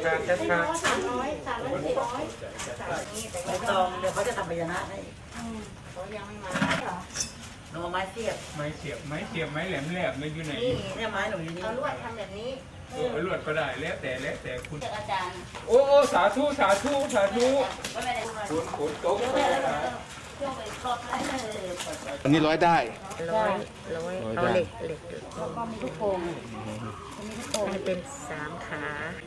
ใบตองเดี๋ยวเขาจะทำพญานาคให้เขายังไม่มาเหรอหนูไม้เสียบไม้แหลมมันอยู่ไหนนี่เนี่ยไม้หนูอยู่นี่เอาลวดทำแบบนี้ลวดก็ได้แล้วแต่คุณอาจารย์โอ้สาธุฝนตกอันนี้100ได้ร้อยเอาเหล็กแล้วก็มีลูกโป่งมันเป็น3 ขา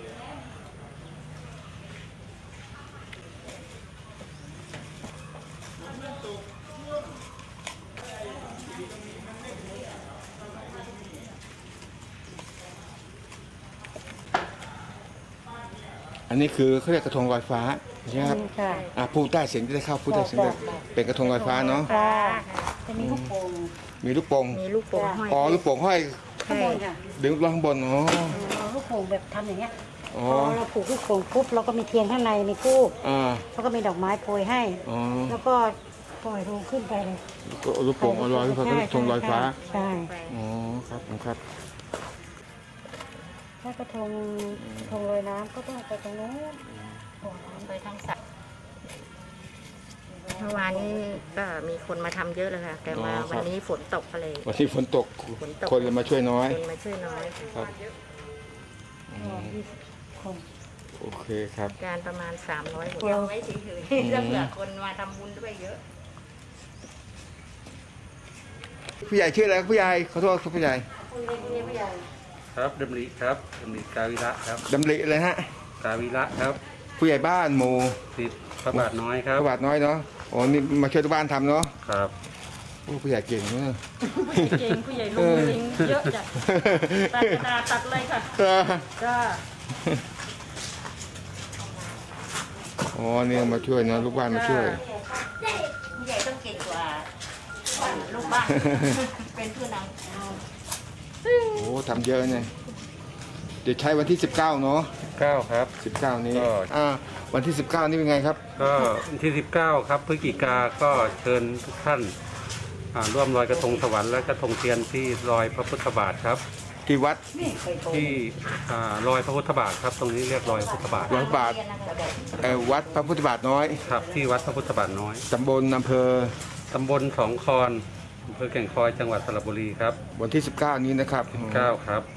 อันนี้คือเขาเรียกกระทงลอยฟ้าใช่ไหมครับพูดได้เสียงจะได้เข้าพูดได้เสียงได้เป็นกระทงลอยฟ้าเนาะจะมีลูกโป่งมีลูกโป่งห้อยลูกโป่งห้อยข้างบนค่ะดึงลงข้างบนลูกโป่งแบบทำอย่างเงี้ยพอเราผูกลูกโป่งปุ๊บเราก็มีเทียนข้างในมีกู้แล้วก็มีดอกไม้โปรยให้แล้วก็ปล่อยลงขึ้นไปเลยลูกโป่งลอยขึ้นไปกระทงลอยฟ้าใช่อ๋อครับถ้ากระทงลอยน้ำก็ต้องไปตรงนู้นไปทางสระเมื่อวานนี้ก็มีคนมาทำเยอะเลยค่ะแต่มาวันนี้ฝนตกเลยวันที่ฝนตกคนเลยมาช่วยน้อยครับโอเคครับการประมาณ300คนเอาไว้เฉยๆเผื่อคนมาทำบุญด้วยเยอะผู้ใหญ่ชื่ออะไรผู้ใหญ่ขอโทษครับผู้ใหญ่ครับดำริกาวิระครับดำริเลยฮะกาวิระครับผู้ใหญ่บ้านหมู่ 10 พระบาทน้อยครับพระบาทน้อยเนาะอ๋อนี่มาช่วยทุกบ้านทำเนาะครับผู้ใหญ่เก่งเนอะผู้ใหญ่ลงเองเยอะจัดตัดเลยค่ะก็อ๋อนี่มาช่วยนะลูกบ้านมาช่วยผู้ใหญ่ต้องเก่งกว่าลูกบ้านเป็นผู้นำโอ้ทำเยอะเนี่ยเดี๋ยวใช้วันที่19เนาะ 9ครับ 19นี้วันที่19นี่เป็นไงครับก็วันที่19ครับพฤศจิกาก็เชิญทุกท่านร่วมลอยกระทงสวรรค์และกระทงเทียนที่ลอยพระพุทธบาทครับที่วัดที่ลอยพระพุทธบาทครับตรงนี้เรียกลอยพระพุทธบาทวัดวัดพระพุทธบาทน้อยครับที่วัดพระพุทธบาทน้อยตำบลอำเภอสองคอนอำเภอแก่งคอยจังหวัดสระบุรีครับวันที่19นี้นะครับ 19ครับ